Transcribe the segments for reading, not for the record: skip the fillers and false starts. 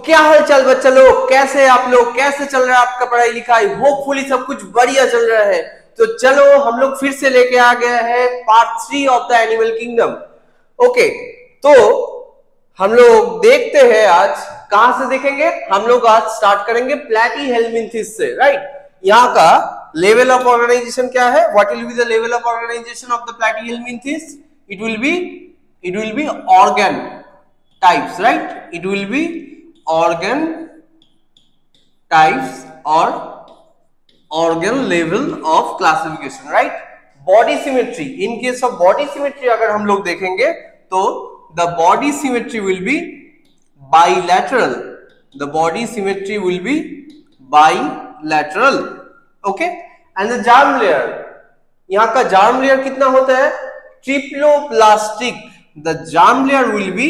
क्या हाल चाल बच्चा लोग, कैसे हैं आप लोग, कैसे चल रहा है आपका पढ़ाई लिखाई। होपफुली सब कुछ बढ़िया चल रहा है। तो चलो हम लोग फिर से लेके आ गया है part 3 of the animal kingdom. Okay, तो हम लोग देखते हैं आज कहां से देखेंगे। हम लोग आज स्टार्ट करेंगे प्लैटीहेल्मिंथिस से, राइट। यहाँ का लेवल ऑफ ऑर्गेनाइजेशन क्या है, what will be the level of organisation of the platyhelminthes. It will be organ types, right. It will be organ types or organ level of classification, right? Body symmetry, in case of body symmetry अगर हम लोग देखेंगे तो the body symmetry will be bilateral. The body symmetry will be bilateral, okay? And the germ layer, यहाँ का germ layer कितना होता है, triploblastic. The germ layer will be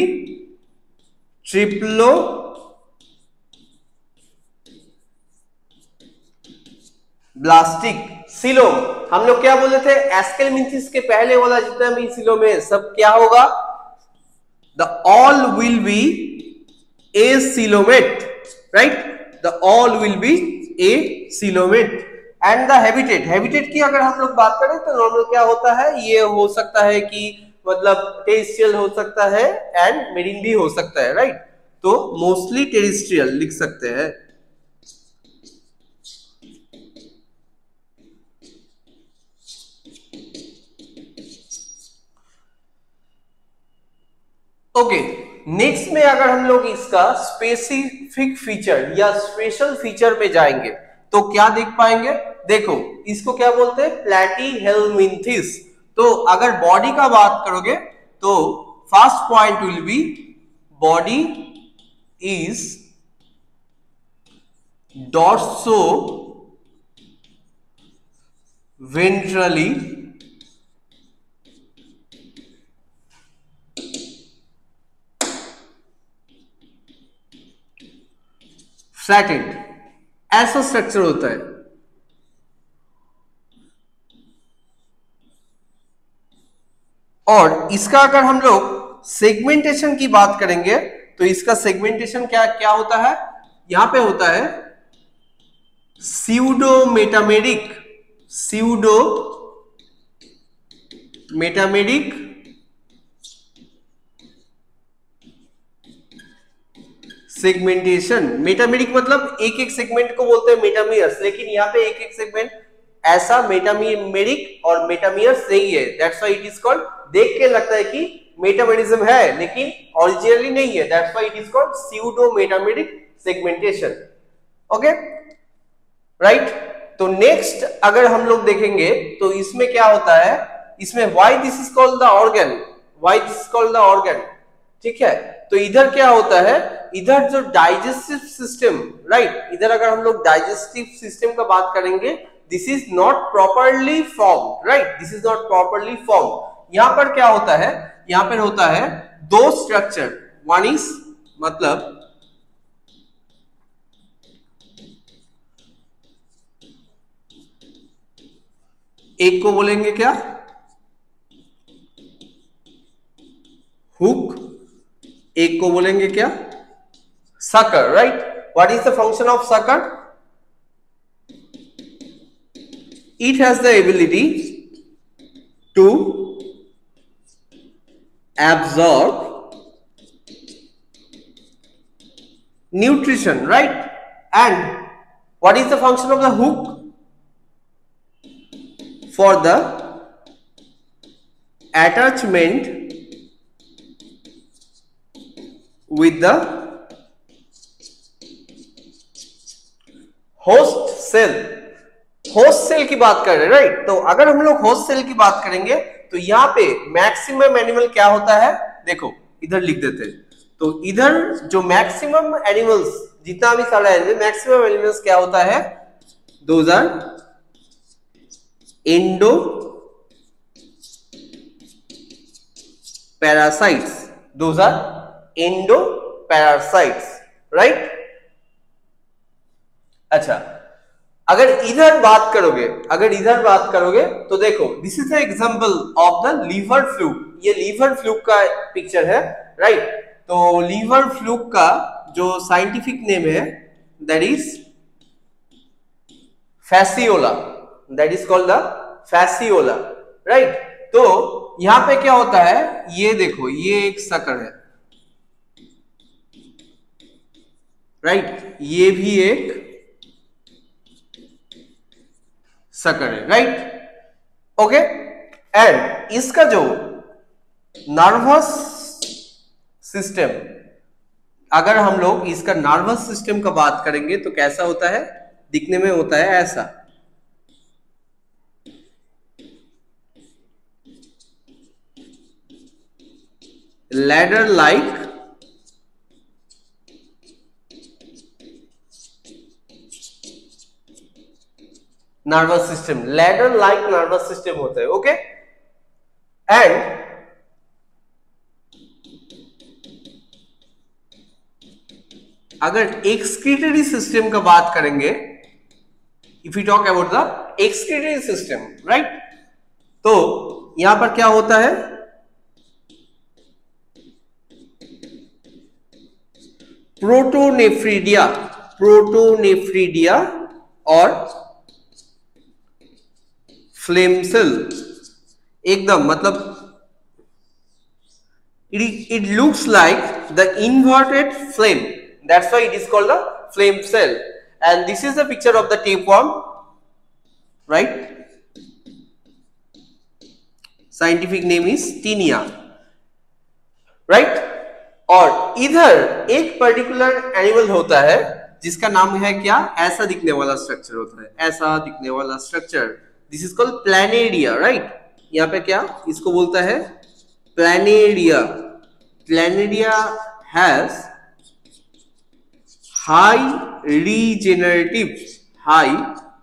blastic. Coelom, हम लोग क्या बोले थे, एस्केलमिंथिस के पहले वाला जितना भी सिलोम है सब क्या होगा, the all will be acoelomate, right. The all will be acoelomate. And the habitat की अगर हम लोग बात करें तो नॉर्मल क्या होता है, ये हो सकता है कि मतलब टेरेस्ट्रियल हो सकता है एंड मेरीन भी हो सकता है, राइट. तो मोस्टली टेरेस्ट्रियल लिख सकते हैं. ओके, नेक्स्ट में अगर हम लोग इसका स्पेसिफिक फीचर या स्पेशल फीचर में जाएंगे तो क्या देख पाएंगे. देखो इसको क्या बोलते हैं, प्लैटीहेल्मिंथिस. तो अगर बॉडी का बात करोगे तो first point will be body is dorso ventrally flattened. ऐसा स्ट्रक्चर होता है. और इसका अगर हम लोग सेगमेंटेशन की बात करेंगे तो इसका सेगमेंटेशन क्या क्या होता है, यहां पे होता है स्यूडोमेटामेरिक सेगमेंटेशन. मेटामेरिक मतलब एक एक सेगमेंट को बोलते हैं मेटामियर्स, लेकिन यहाँ पे एक एक सेगमेंट ऐसा मेटामेरिक और मेटामियर्स नहीं है. That's why it is called. देख के लगता है कि मेटामेरिज्म है लेकिन ओरिजिनली नहीं है. That's why it is called pseudo metameric segmentation. Okay, right. तो नेक्स्ट अगर हम लोग देखेंगे तो इसमें क्या होता है, इसमें why this is called the organ, ठीक है. तो इधर क्या होता है, इधर जो डाइजेस्टिव सिस्टम, राइट. इधर अगर हम लोग डाइजेस्टिव सिस्टम का बात करेंगे, this is not properly form, right. This is not properly form. यहां पर क्या होता है, यहां पर होता है दो स्ट्रक्चर. वन इज मतलब एक को बोलेंगे क्या, हुक. एक को बोलेंगे क्या, sucker, right. What is the function of sucker? It has the ability to absorb nutrition, right. And what is the function of the hook? For the attachment with the host cell की बात कर रहे हैं, right. तो अगर हम लोग host cell की बात करेंगे तो यहाँ पे मैक्सिमम एनिमल क्या होता है, देखो इधर लिख देते हैं. तो इधर जो मैक्सिमम एनिमल्स, जितना भी सारा एनिमल, मैक्सिमम एनिमल्स क्या होता है, those are endo parasites, right. अच्छा, अगर इधर बात करोगे तो देखो this is the example of the liver fluke. ये लीवर फ्लूक का पिक्चर है, राइट. तो लीवर फ्लूक का जो साइंटिफिक नेम है that is Fasciola, that is called the Fasciola, right. तो यहां पे क्या होता है, ये देखो ये एक शक्कर है, राइट, ये भी एक शक्कर है, राइट, ओके। एंड इसका जो नर्वस सिस्टम, अगर हम लोग इसका नर्वस सिस्टम का बात करेंगे तो कैसा होता है, दिखने में होता है ऐसा, ladder like nervous system, ladder like nervous system होता है, ओके। एंड अगर एक्सक्रीटरी सिस्टम का बात करेंगे, if you talk about the excretory system, right, तो यहां पर क्या होता है, प्रोटोनेफ्रिडिया, प्रोटोनेफ्रिडिया और फ्लेम सेल, एकदम मतलब it looks like the inverted flame, that's why it is called the flame cell. And this is the picture of the tapeworm, right, scientific name is Taenia, right। और इधर एक particular animal होता है जिसका नाम है क्या, ऐसा दिखने वाला स्ट्रक्चर होता है, ऐसा दिखने वाला structure, this is called planaria, right. यहाँ पे क्या इसको बोलता है, planaria. Planaria has high regenerative, हाई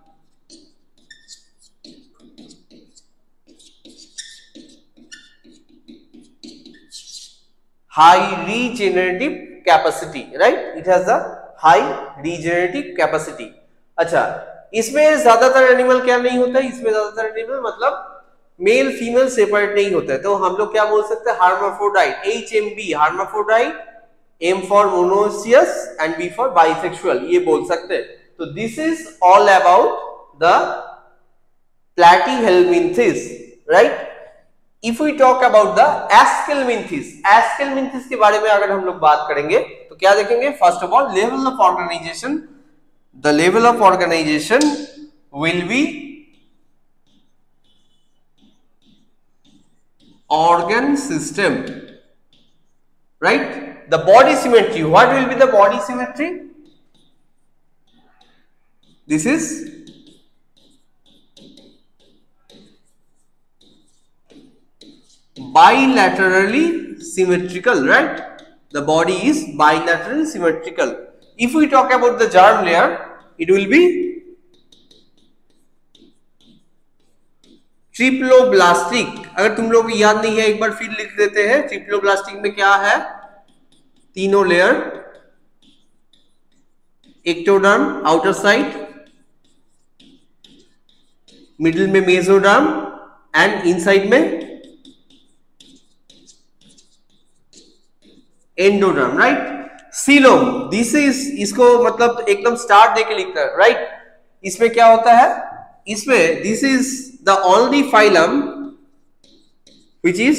regenerative capacity, right, it has a high regenerative capacity। अच्छा, इसमें ज्यादातर एनिमल क्या नहीं होता है, इसमें ज्यादातर एनिमल मतलब मेल फीमेल सेपरेट नहीं होता है, तो हम लोग क्या बोल सकते हैं, hermaphrodite, HMB hermaphrodite, M for monoecious and B for bisexual, ये बोल सकते हैं। तो this is all about the platyhelminthes, right. If we talk about the aschelminthes, aschelminthes के बारे में अगर हम लोग बात करेंगे तो क्या देखेंगे, first of all level of organisation, the level of organisation will be organ system, right, the body symmetry, what will be the body symmetry, this is bilaterally symmetrical, right, the body is bilaterally symmetrical। if we talk about the germ layer, it will be triploblastic. अगर तुम लोग याद नहीं है एक बार फिर लिख देते हैं, ट्रिप्लोब्लास्टिक में क्या है, तीनों layer, ectoderm outer side, middle में मेसोडर्म एंड इनसाइड में endoderm, right. Coelom, this is, इसको मतलब एकदम स्टार देके लिखता है, राइट। इसमें क्या होता है, इसमें this is the only phylum which is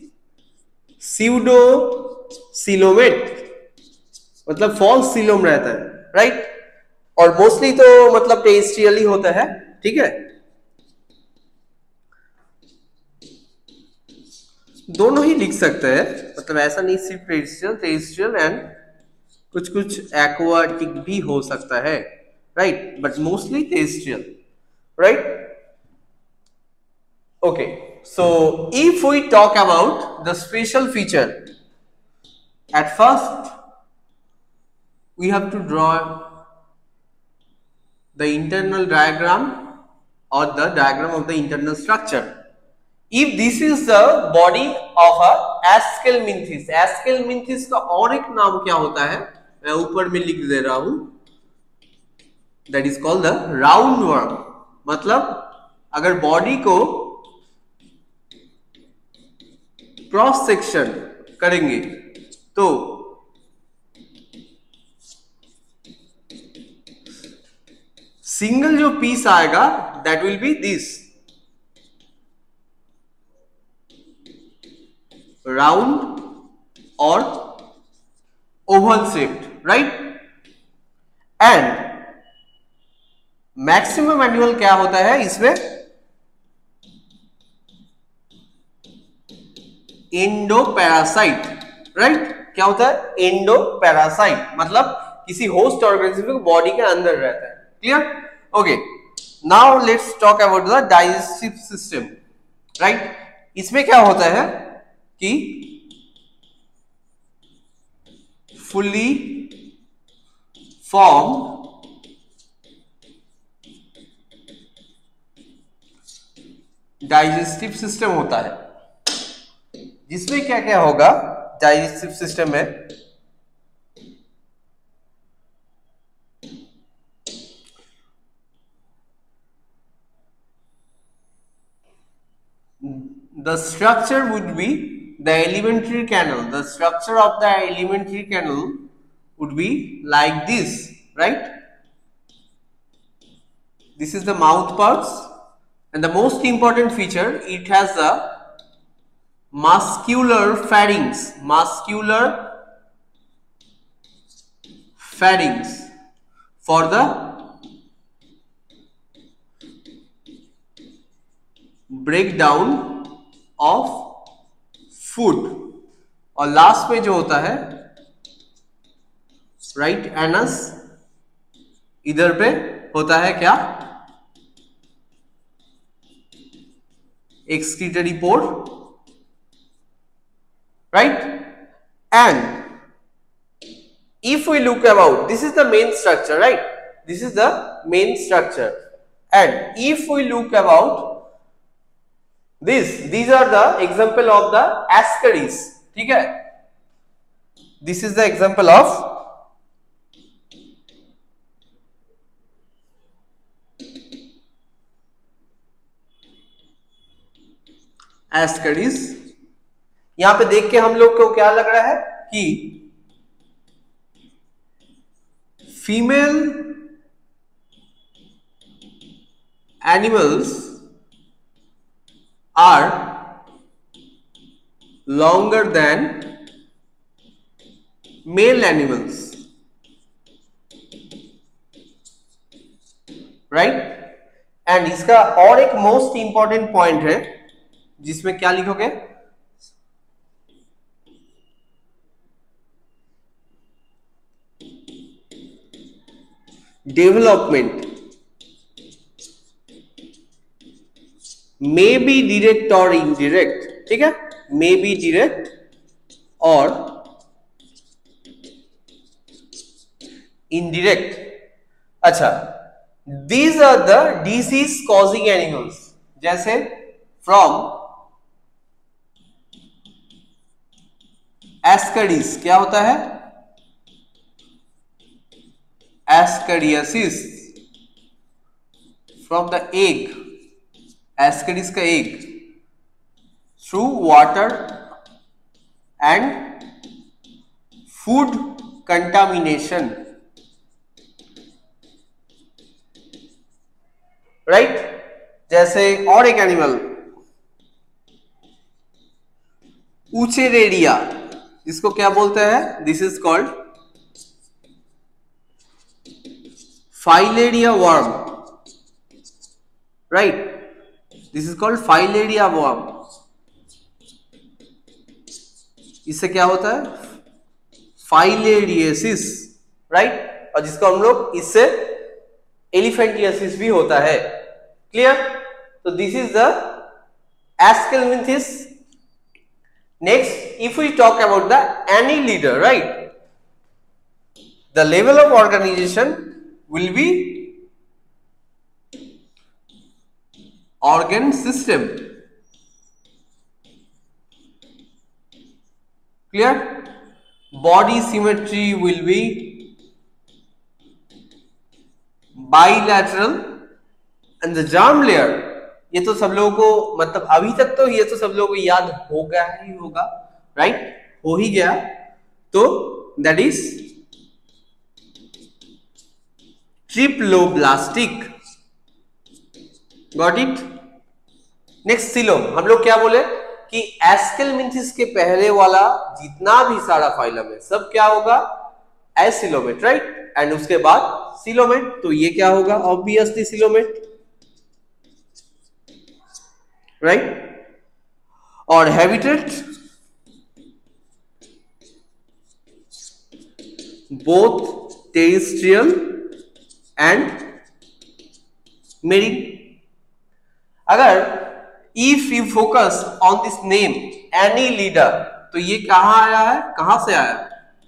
pseudocoelomate, मतलब false coelom रहता है, राइट, और मोस्टली तो मतलब टेरेस्ट्रियल ही होता है, ठीक है। दोनों ही लिख सकते हैं, मतलब ऐसा नहीं सिर्फ टेरेस्ट्रियल, टेरेस्ट्रियल एंड कुछ कुछ एक्वाटिक भी हो सकता है, right, but mostly terrestrial, right. Okay, so if we talk about the special feature, at first we have to draw the internal diagram or the diagram of the internal structure. If this is the body of a Aschelminthes, Aschelminthes का और एक नाम क्या होता है, मैं ऊपर में लिख दे रहा हूं, that is called the roundworm। मतलब अगर बॉडी को क्रॉस सेक्शन करेंगे तो सिंगल जो पीस आएगा that will be this, round और oval shaped, right. And maximum annual क्या होता है इसमें, एंडोपैरासाइट, राइट। क्या होता है, एंडोपैरासाइट, मतलब किसी होस्ट ऑर्गेनिज्म के बॉडी के अंदर रहता है। Clear, okay. Now let's talk about the digestive system, right. इसमें क्या होता है कि फुली फॉर्म डाइजेस्टिव सिस्टम होता है, जिसमें क्या क्या होगा डाइजेस्टिव सिस्टम में, the structure would be the alimentary canal. The structure of the alimentary canal would be like this, right? This is the mouth parts, and the most important feature, it has the muscular pharynx. Muscular pharynx for the breakdown of food. और last में जो होता है right anus, इधर पे होता है क्या, excretory pore, right. And if we look about, this is the main structure, right? This is the main structure. And if we look about this, these are the example of the ascaris, ठीक है। This is the example of ascaris। यहां पे देख के हम लोग को क्या लग रहा है कि female animals are longer than male animals, right? एंड इसका और एक मोस्ट इंपॉर्टेंट पॉइंट है जिसमें क्या लिखोगे, डेवलपमेंट मे बी डायरेक्ट और इनडायरेक्ट, ठीक है, मे बी डायरेक्ट और इनडायरेक्ट। अच्छा, these are the disease causing animals, जैसे फ्रॉम एस्करिस, क्या होता है, ascariasis, from the egg, ascaris का egg, through water and food contamination, right. जैसे और एक एनिमल ऊचेरेरिया, इसको क्या बोलते हैं, this is called filaria worm, right, this is called filaria worm. इससे क्या होता है, फाइलेरियसिस, राइट, और जिसको हम लोग इससे एलिफेंटियासिस भी होता है। क्लियर, तो this is the aschelminthes. Next, if we talk about the annelida, right, the level of organisation will be organ system. Clear? Body symmetry will be bilateral and the germ layer, ये तो सब लोगों को, मतलब अभी तक तो ये तो सब लोगों को याद हो गया ही होगा, राइट, हो ही गया। तो that is triploblastic, got it. Next coelom, हम लोग क्या बोले कि एस्केलमिंथिस के पहले वाला जितना भी सारा फाइलम है सब क्या होगा, एसिलोमेट, राइट। एंड उसके बाद सिलोमेट, तो ये क्या होगा, ऑब्वियसली सिलोमेट, राइट। और habitat, both terrestrial and marine. अगर if you focus on this name annelida, तो ये कहां आया है, कहां से आया,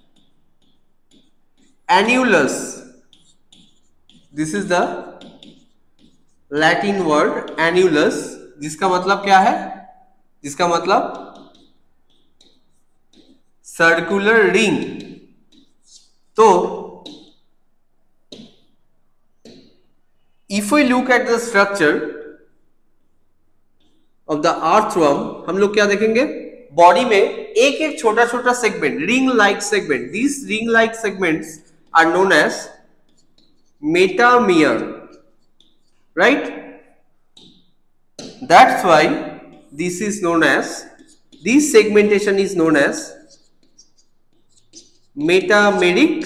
annulus, this is the Latin word annulus, जिसका मतलब क्या है, जिसका मतलब सर्कुलर रिंग। तो if we look at the structure of the earthworm, हम लोग क्या देखेंगे, बॉडी में एक एक छोटा छोटा segment, ring like segment, this ring like segments are known as metamere, right. That's why this is known as, this segmentation is known as metameric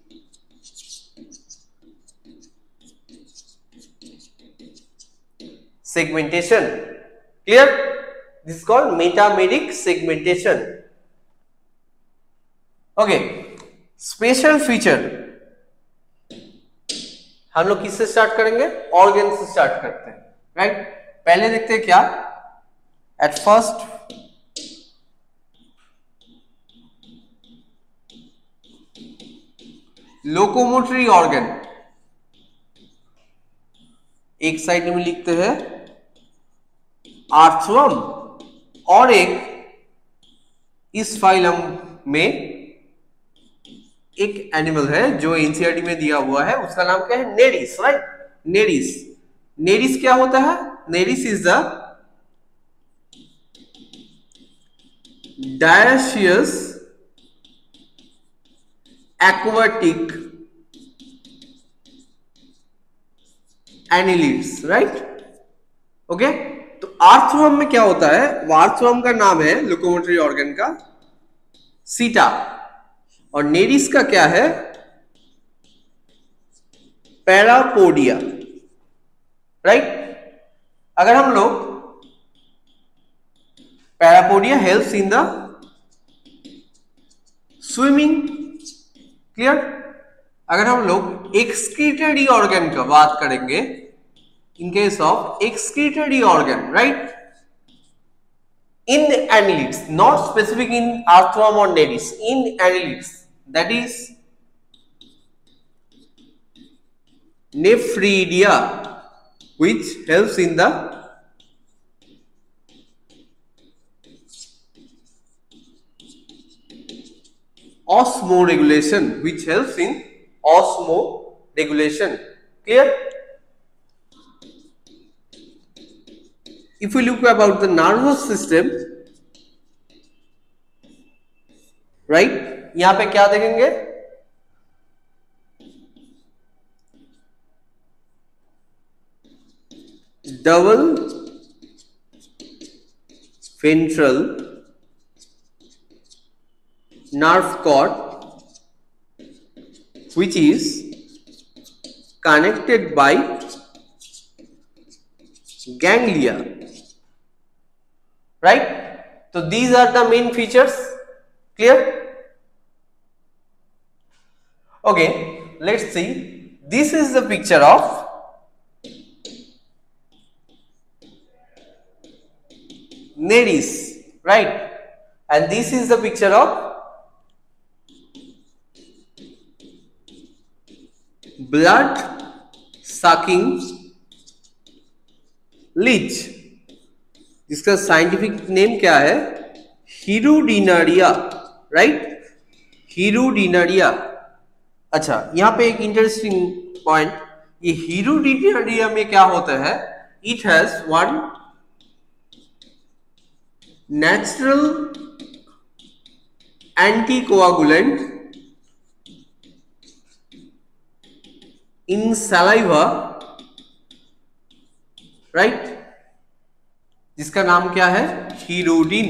segmentation. Clear? This is called metameric segmentation. Okay. Special feature, हम लोग किससे start करेंगे, organ से start करते हैं, right. पहले देखते हैं क्या, एट फर्स्ट लोकोमोटरी ऑर्गन, एक साइड में लिखते हैं अर्थवर्म, और एक इस फाइलम में एक एनिमल है जो एनसीईआरटी में दिया हुआ है, उसका नाम क्या है, नेरिस, राइट। नेरिस, नेरिस क्या होता है, nereis is the dioecious aquatic annelids, राइट। ओके, तो अर्थवर्म में क्या होता है, अर्थवर्म का नाम है लोकोमोटरी ऑर्गन का सीटा, और नेरिस का क्या है, पैरापोडिया, राइट। अगर हम लोग parapodia helps in the swimming, clear. अगर हम लोग एक्सक्रीटरी ऑर्गन का बात करेंगे, in case of excretory organ, right, in annelids, not specific in earthworm or nereis, in annelids, that is nephridia, which helps in the osmoregulation, which helps in osmoregulation, clear. If we look about the nervous system, right, यहां पे क्या देखेंगे, double ventral nerve cord, which is connected by ganglia, right. So these are the main features, clear. Okay, let's see, this is the picture of nereis, right, and this is the picture of blood sucking leech, जिसका scientific name क्या है, हीरोडिनारिया, right, हीरोडिनारिया। अच्छा, यहां पे एक interesting point, ये हीरोडिनारिया में क्या होता है, it has one natural anticoagulant in saliva, right, जिसका नाम क्या है, हीरोडिन।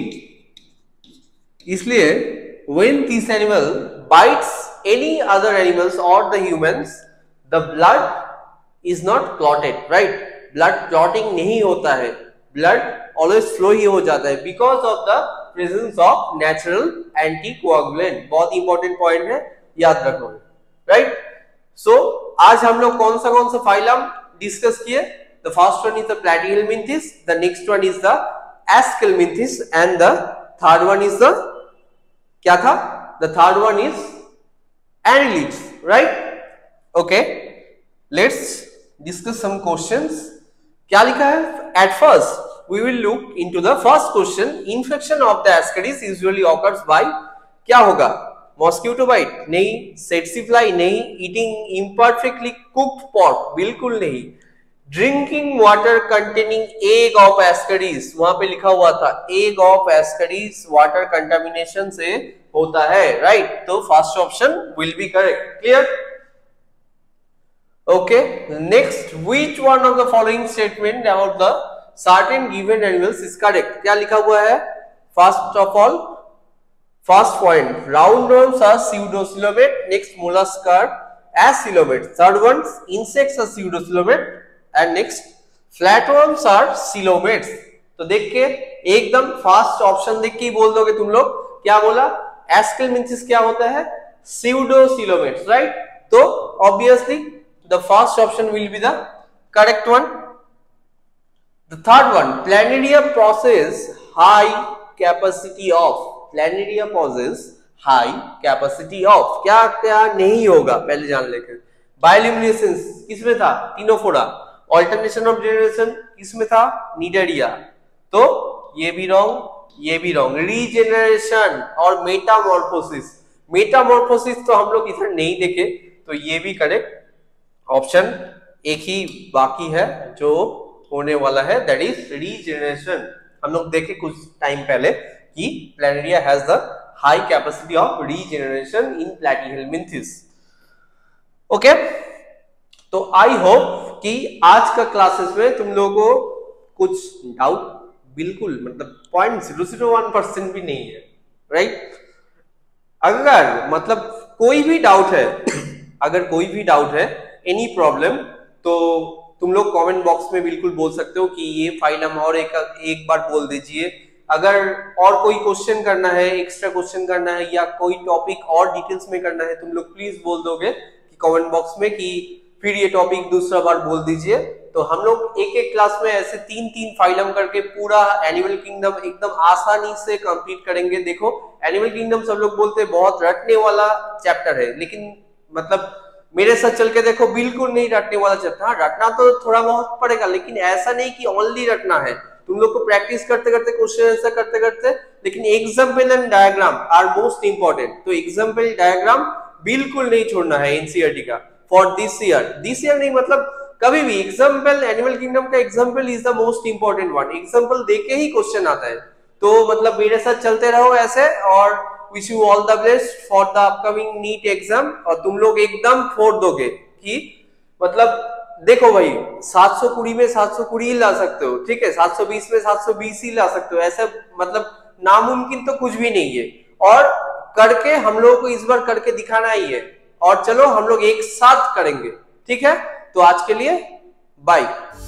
इसलिए when this animal bites any other animals or the humans, the blood is not clotted, right? blood clotting नहीं होता है, blood always flow ही हो जाता है because of the presence of natural anticoagulant। बहुत इंपॉर्टेंट पॉइंट है, याद रखो, राइट। सो आज हम लोग कौन सा फाइलम डिस्कस किए? The first one is the Platyhelminthes, the next one is the Aschelminthes, and the third one is the क्या था? The third one is Annelids, right? Okay, let's discuss some questions. क्या लिखा है? At first we will look into the first question. Infection of the Ascaris usually occurs by, क्या होगा? Mosquito bite? नहीं। Tsetse fly? नहीं। Eating imperfectly cooked pork? बिल्कुल नहीं। Drinking water containing egg of ascaris, वहां पे लिखा हुआ था egg of ascaris water contamination से होता है, राइट। तो first option will be correct. Clear? Okay, next, which one of the following statement about the certain given animals is correct? क्या लिखा हुआ है? First of all, first point, roundworms are pseudocoelomate, next mollusc are acoelomate, third one, insects are pseudocoelomate, and next flatworms are coelomates। तो देख के एकदम fast option देख के ही बोल दोगे तुम लोग। क्या बोला? एस्केलमिंथिस क्या होता है? pseudocoelomates, right. तो obviously the first option will be the correct one. The third one, planaria possess high capacity of, planaria possess high capacity of, क्या क्या नहीं होगा पहले जान लेकर। बायोल्यूमिनेसेंस किसमें था? टिनोफोरा। ऑल्टरनेशन ऑफ जनरेशन किसमें था? निडेरिया। तो ये भी रॉन्ग, ये भी रॉन्ग। रीजेनरेशन और मेटामॉर्फोसिस, मेटामॉर्फोसिस तो हम लोग इधर नहीं देखे, तो ये भी करेक्ट ऑप्शन। एक ही बाकी है जो होने वाला है, दैट इज रीजेनरेशन। हम लोग देखे कुछ टाइम पहले कि planaria has the high capacity of regeneration in platyhelminthes. Okay, तो आई होप कि आज का क्लासेस में तुम लोगों को कुछ डाउट बिल्कुल मतलब 0.001% भी नहीं है, राइट। अगर मतलब कोई भी डाउट है, अगर कोई भी डाउट है, एनी प्रॉब्लम, तो तुम लोग कमेंट बॉक्स में बिल्कुल बोल सकते हो कि ये फाइलम और एक बार बोल दीजिए। अगर और कोई क्वेश्चन करना है, एक्स्ट्रा क्वेश्चन करना है, या कोई टॉपिक और डिटेल्स में करना है, तुम लोग प्लीज बोल दोगे कि कमेंट बॉक्स में कि फिर ये टॉपिक दूसरा बार बोल दीजिए। तो हम लोग एक एक क्लास में ऐसे 3-3 फाइलम करके पूरा एनिमल किंगडम एकदम आसानी से कंप्लीट करेंगे। देखो, एनिमल किंगडम सब लोग बोलते हैं बहुत रटने वाला चैप्टर है, लेकिन मतलब मेरे साथ चल के देखो, बिल्कुल नहीं रटने वाला चैप्टर। हाँ, रटना तो थोड़ा बहुत पड़ेगा, लेकिन ऐसा नहीं कि ओनली रटना है। तुम लोग को प्रैक्टिस करते करते, क्वेश्चन आंसर करते करते, लेकिन example and diagram are most important. तो एग्जाम्पल डायग्राम बिल्कुल नहीं छोड़ना है एनसीईआरटी का फॉर दिस ईयर नहीं, मतलब कभी भी एग्जाम्पल, एनिमल किंगडम का example is the most important one. Example देके ही क्वेश्चन आता है। तो मतलब मेरे साथ चलते रहो ऐसे, और wish you all the best for the upcoming NEET exam. और तुम लोग एकदम फोड़ दोगे कि मतलब देखो भाई, 720 में 720 ही ला सकते हो, ठीक है, 720 में 720 ही ला सकते हो, ऐसा मतलब नामुमकिन तो कुछ भी नहीं है। और करके हम लोगों को इस बार करके दिखाना ही है, और चलो हम लोग एक साथ करेंगे, ठीक है। तो आज के लिए बाय।